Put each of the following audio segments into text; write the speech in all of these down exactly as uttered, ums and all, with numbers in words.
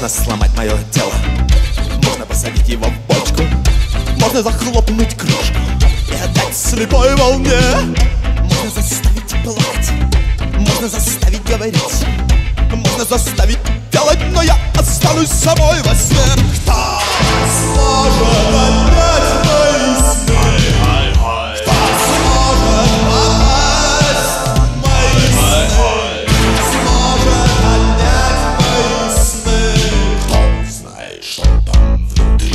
Можно сломать мое тело, можно посадить его в бочку, можно захлопнуть крышку и отдать слепой волне. Можно заставить плакать, можно заставить говорить, можно заставить делать, но я останусь собой во сне. Кто сможет отнять мои сны? Кто сможет попасть в мои сны? Сможет отнять мои сны? Кто знает, что там внутри?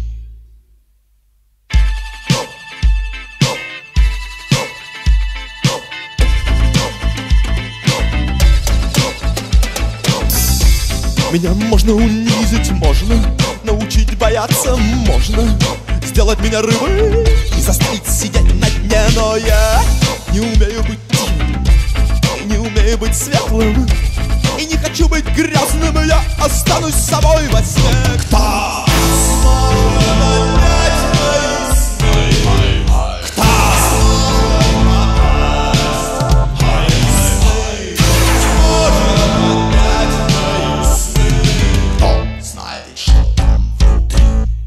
Меня можно унизить, можно научить бояться, можно сделать меня рыбой и заставить сидеть на дне. Но я не умею быть тихим, и не умею быть светлым, и не хочу быть грязным, и я останусь собой во сне. Кто сможет отнять мои сны? Кто сможет попасть в мои сны? Сможет отнять мои сны? Кто знает, что там внутри?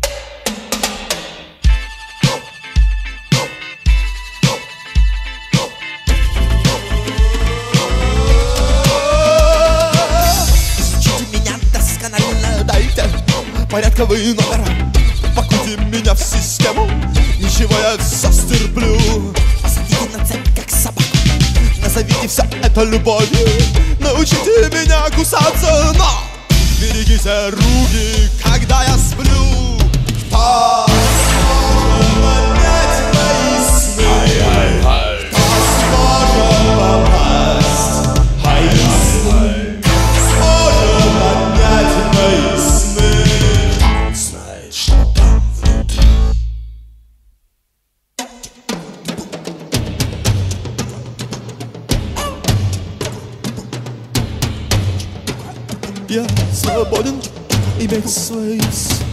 Изучите меня досконально, дайте порядковый номер, упакуйте меня в систему, ничего я все стерплю. Посадите на цепь, как собаку, назовите все это любовью, научите меня кусаться, но берегите руки, когда я сплю. Кто сможет отнять мои сны? Кто сможет попасть в мои сны? Сможет отнять мои сны? Кто знает, что там внутри? Я свободен иметь свои сны,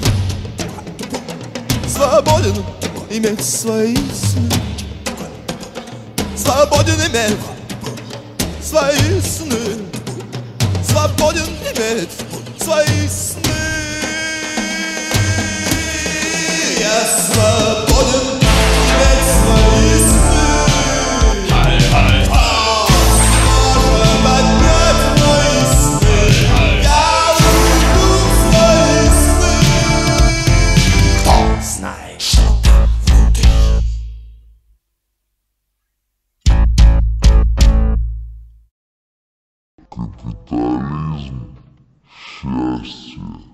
свободен иметь свои сны, свободен иметь свои сны, свободен иметь свои сны. Я свободен иметь свои сны. Капитализм, счастье.